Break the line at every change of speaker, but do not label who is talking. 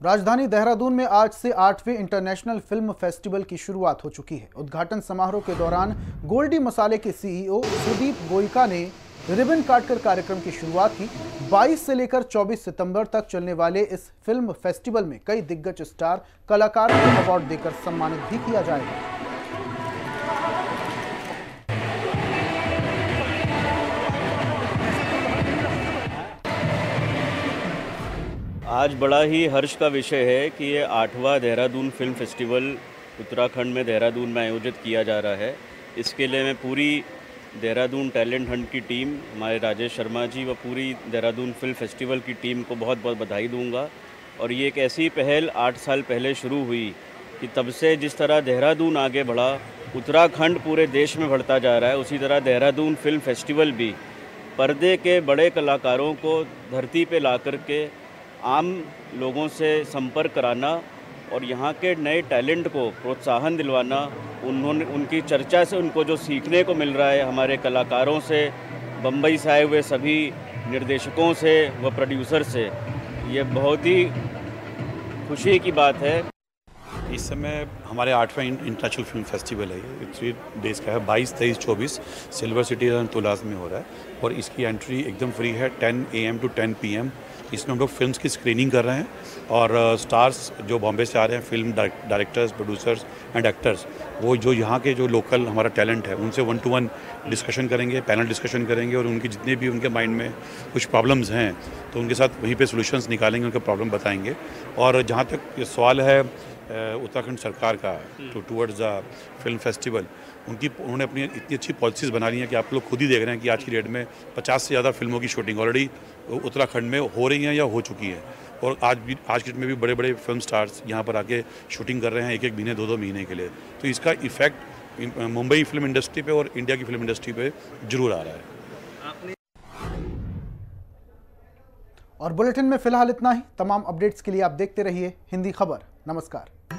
राजधानी देहरादून में आज से 8वें इंटरनेशनल फिल्म फेस्टिवल की शुरुआत हो चुकी है। उद्घाटन समारोह के दौरान गोल्डी मसाले के सीईओ सुदीप गोइका ने रिबन काटकर कार्यक्रम की शुरुआत की। 22 से लेकर 24 सितंबर तक चलने वाले इस फिल्म फेस्टिवल में कई दिग्गज स्टार कलाकारों को अवार्ड देकर सम्मानित भी किया जाएगा।
आज बड़ा ही हर्ष का विषय है कि ये 8वां देहरादून फिल्म फेस्टिवल उत्तराखंड में देहरादून में आयोजित किया जा रहा है। इसके लिए मैं पूरी देहरादून टैलेंट हंट की टीम, हमारे राजेश शर्मा जी व पूरी देहरादून फिल्म फेस्टिवल की टीम को बहुत बहुत बधाई दूंगा। और ये एक ऐसी पहल 8 साल पहले शुरू हुई कि तब से जिस तरह देहरादून आगे बढ़ा, उत्तराखंड पूरे देश में बढ़ता जा रहा है। उसी तरह देहरादून फिल्म फेस्टिवल भी पर्दे के बड़े कलाकारों को धरती पे ला कर के आम लोगों से संपर्क कराना और यहाँ के नए टैलेंट को प्रोत्साहन दिलवाना, उनकी चर्चा से उनको जो सीखने को मिल रहा है हमारे कलाकारों से, बम्बई से आए हुए सभी निर्देशकों से व प्रोड्यूसर से, ये बहुत ही खुशी की बात है।
इस समय हमारे 8वां इंटरनेशनल फिल्म फेस्टिवल है। ये 3 डेज़ का है। 22, 23, 24 सिल्वर सिटी तुलास में हो रहा है और इसकी एंट्री एकदम फ्री है 10 AM to 10 PM। इसमें हम लोग फिल्म्स की स्क्रीनिंग कर रहे हैं और स्टार्स जो बॉम्बे से आ रहे हैं, film directors, producers and actors, वो जो यहाँ के जो लोकल हमारा टैलेंट है उनसे 1-to-1 डिस्कशन करेंगे, पैनल डिस्कशन करेंगे और उनकी जितने भी उनके माइंड में कुछ प्रॉब्लम्स हैं तो उनके साथ वहीं पे सॉल्यूशंस निकालेंगे, उनके प्रॉब्लम बताएंगे। और जहाँ तक ये सवाल है उत्तराखंड सरकार का टूवर्ड्स द फिल्म फेस्टिवल, उन्होंने अपनी इतनी अच्छी पॉलिसीज़ बना ली हैं कि आप लोग खुद ही देख रहे हैं कि आज की डेट में 50 से ज़्यादा फिल्मों की शूटिंग ऑलरेडी उत्तराखंड में हो रही हैं या हो चुकी है। और आज की डेट में भी बड़े बड़े फिल्म स्टार्स यहाँ पर आके शूटिंग कर रहे हैं 1-1 महीने 2-2 महीने के लिए। तो इसका इफेक्ट मुंबई फिल्म इंडस्ट्री पे और इंडिया की फिल्म इंडस्ट्री पे जरूर आ रहा है।
और बुलेटिन में फिलहाल इतना ही। तमाम अपडेट्स के लिए आप देखते रहिए हिंदी खबर। नमस्कार।